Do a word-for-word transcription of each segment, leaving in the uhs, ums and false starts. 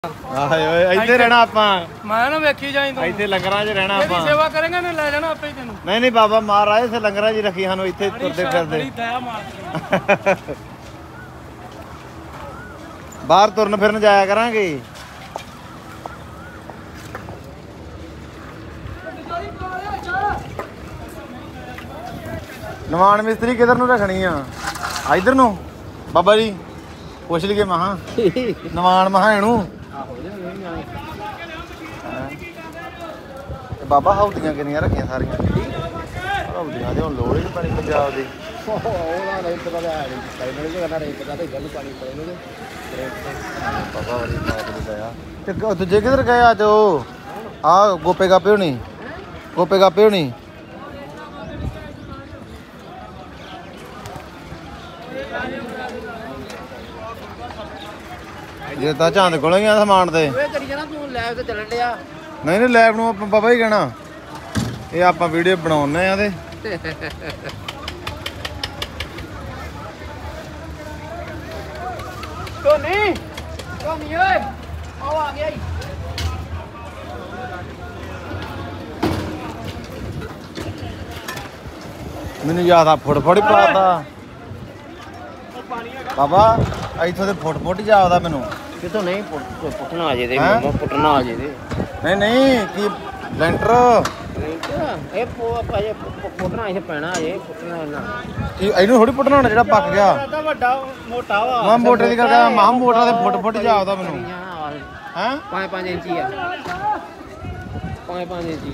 ਇੱਥੇ ਰਹਿਣਾ ਆਪਾਂ ਮੈਂ ਨਾ ਵੇਖੀ ਜਾਈ ਤੂੰ ਇੱਥੇ ਲੰਗਰਾਂ 'ਚ ਰਹਿਣਾ ਆਪਾਂ ਸੇਵਾ ਕਰਾਂਗੇ ਨੇ ਲੈ ਜਾਣਾ ਆਪੇ ਤੈਨੂੰ ਨਹੀਂ ਨਹੀਂ ਬਾਬਾ ਮਹਾਰਾਜ ਇੱਥੇ ਲੰਗਰਾਂ 'ਚ ਰੱਖੀ ਸਾਨੂੰ ਇੱਥੇ ਤੁਰਦੇ ਫਿਰਦੇ ਬਾਹਰ ਤੁਰਨ ਫਿਰਨ ਜਾਇਆ ਕਰਾਂਗੇ ਨਿਵਾਣ ਮਿਸਤਰੀ ਕਿਧਰ ਨੂੰ ਰੱਖਣੀ ਆ ਇਧਰ ਨੂੰ ਬਾਬਾ ਜੀ ਪੁੱਛ ਲਈਏ ਮਹਾ ਨਿਵਾਣ ਮਹਾ ਇਹਨੂੰ ਬਾਬਾ ਹੌਦੀਆਂ ਕਿੰਨੀਆਂ ਰੱਖੀਆਂ ਸਾਰੀਆਂ ਹੌਦੀਆਂ ਦੇ ਹੁਣ ਲੋੜ ਹੀ ਨਹੀਂ ਪਾਣੀ ਪੰਜਾਬ ਦੀ ਉਹਦਾ ਨਹੀਂ ਪਤਾ ਹੈ ਨਹੀਂ ਕਰਨਾ ਨਹੀਂ ਪਤਾ ਤੇ ਗੱਲ ਪਾਣੀ ਪਏ ਨੇ ਬਾਬਾ ਵਾਲੀ ਮਾਤ ਦੇ ਆ ਤੇ ਦੂਜੇ ਕਿਧਰ ਗਏ ਅੱਜ ਉਹ ਆ ਗੋਪੇ ਗਾਪੇ ਹੋਣੀ ਗੋਪੇ ਗਾਪੇ ਹੋਣੀ ਜੇ ਤਾਂ ਚਾਂਦ ਕੋਲੋਂ ਹੀ ਆ ਸਮਾਨ ਤੇ ਓਏ ਕਰੀ ਜਾਣਾ ਤੂੰ ਲੈਬ ਤੇ ਚੱਲਣ ਡਿਆ ਨਹੀਂ ਨਹੀਂ ਲੈਬ ਨੂੰ ਆਪਾਂ ਬਾਬਾ ਹੀ ਕਹਿਣਾ ਇਹ ਆਪਾਂ ਵੀਡੀਓ ਬਣਾਉਣੇ ਆ ਤੇ ਟੋਨੀ ਟੋਨੀ ਓਏ ਆਓ ਆ ਗਿਆ ਈ ਮੈਨੂੰ ਯਾਦ ਆ ਫੁੱਟ ਫੁੱਟ ਹੀ ਪਾਤਾ ਬਾਬਾ ਇੱਥੋਂ ਤੇ ਫੁੱਟ ਫੁੱਟ ਹੀ ਜਾਪਦਾ ਮੈਨੂੰ ਕਿਤੋਂ ਨਹੀਂ ਪੁੱਟਣਾ ਆ ਜੇ ਤੇ ਮਮਾ ਪੁੱਟਣਾ ਆ ਜੇ ਤੇ ਨਹੀਂ ਨਹੀਂ ਕੀ ਲੈਂਟਰ ਇਹ ਪੋ ਆਪਾਂ ਜੇ ਪੁੱਟਣਾ ਇਹ ਪੈਣਾ ਜੇ ਪੁੱਟਣਾ ਇਹਨਾਂ ਕੀ ਇਹਨੂੰ ਥੋੜੀ ਪੁੱਟਣਾ ਹੋਣਾ ਜਿਹੜਾ ਪੱਕ ਗਿਆ ਇਹਦਾ ਵੱਡਾ ਮੋਟਾ ਵਾ ਮਾਂ ਮੋਟੇ ਦੀ ਗੱਲ ਮਾਂ ਮੋਟਾ ਤੇ ਫੁੱਟ ਫੁੱਟ ਜਾਪਦਾ ਮੈਨੂੰ ਹੈਂ ਪੰਜ ਪੰਜ ਇੰਚੀ ਆ ਪੰਜ ਪੰਜ ਇੰਚੀ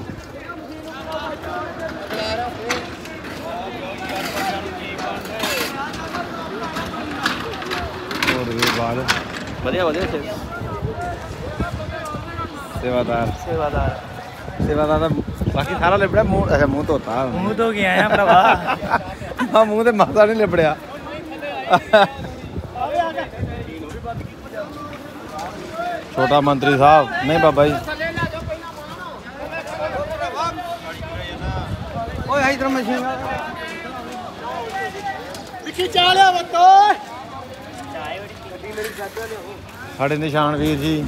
ਹੋਰ ਵੀ ਬਾਅਦ ਵਧੀਆ ਵਧੀਆ ਸੇਵਾਦਾਰ ਸੇਵਾਦਾਰ ਸੇਵਾਦਾਰ ਦਾ ਬਾਕੀ ਸਾਰਾ ਲਿਬੜਿਆ ਮੂੰਹ ਅੱਛਾ ਮੂੰਹ ਧੋਤਾ ਮੂੰਹ ਧੋ ਕੇ ਆਇਆ ਭਰਾਵਾ ਆ ਮੂੰਹ ਤੇ ਮਾਸਾ ਨਹੀਂ ਲਿਬੜਿਆ ਛੋਟਾ ਮੰਤਰੀ ਸਾਹਿਬ ਨਹੀਂ ਬਾਬਾ ਜੀ ਓਏ ਇਧਰ ਮਸ਼ੀਨ ਵਿੱਕੀ ਚਾਹ ਲਿਆ ਬੱਤੋ ਸਾਡੇ ਨਿਸ਼ਾਨ ਵੀਰ ਜੀ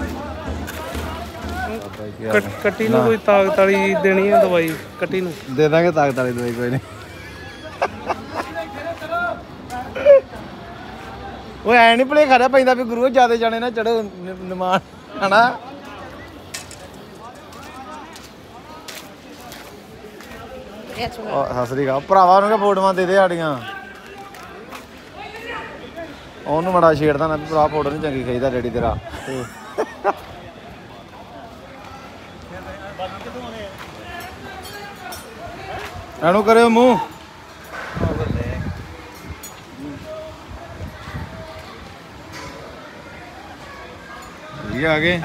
ਕੱਟੀ ਨੂੰ ਕੋਈ ਤਾਕਤ ਵਾਲੀ ਦੇਣੀ ਹੈ ਦਵਾਈ ਕੱਟੀ ਨੂੰ ਦੇ ਦਾਂਗੇ ਤਾਕਤ ਵਾਲੀ ਦਵਾਈ ਕੋਈ ਨਹੀਂ ਓਏ ਐ ਨਹੀਂ ਭੁਲੇਖਾ ਰਿਹਾ ਪੈਂਦਾ ਵੀ ਗੁਰੂ ਜਿਆਦੇ ਜਾਣੇ ਨਾ ਚੜੋ ਨਿਮਾਨ ਹਨਾ ਸਤਿ ਸ੍ਰੀ ਅਕਾਲ ਭਰਾਵਾ ਨੂੰ ਕਿ ਫੋਟੋਆਂ ਦੇ ਦੇ ਸਾਡੀਆਂ ਉਹਨੂੰ ਬੜਾ ਛੇੜਦਾ ਨਾ ਵੀ ਭਰਾ ਫੋਟੋ ਨਹੀਂ ਚੰਗੀ ਖਿੱਚਦਾ ਡੈਡੀ ਤੇਰਾ ਇਹਨੂੰ ਕਰਿਓ ਮੂੰਹ ਇਹ ਆ ਗਏ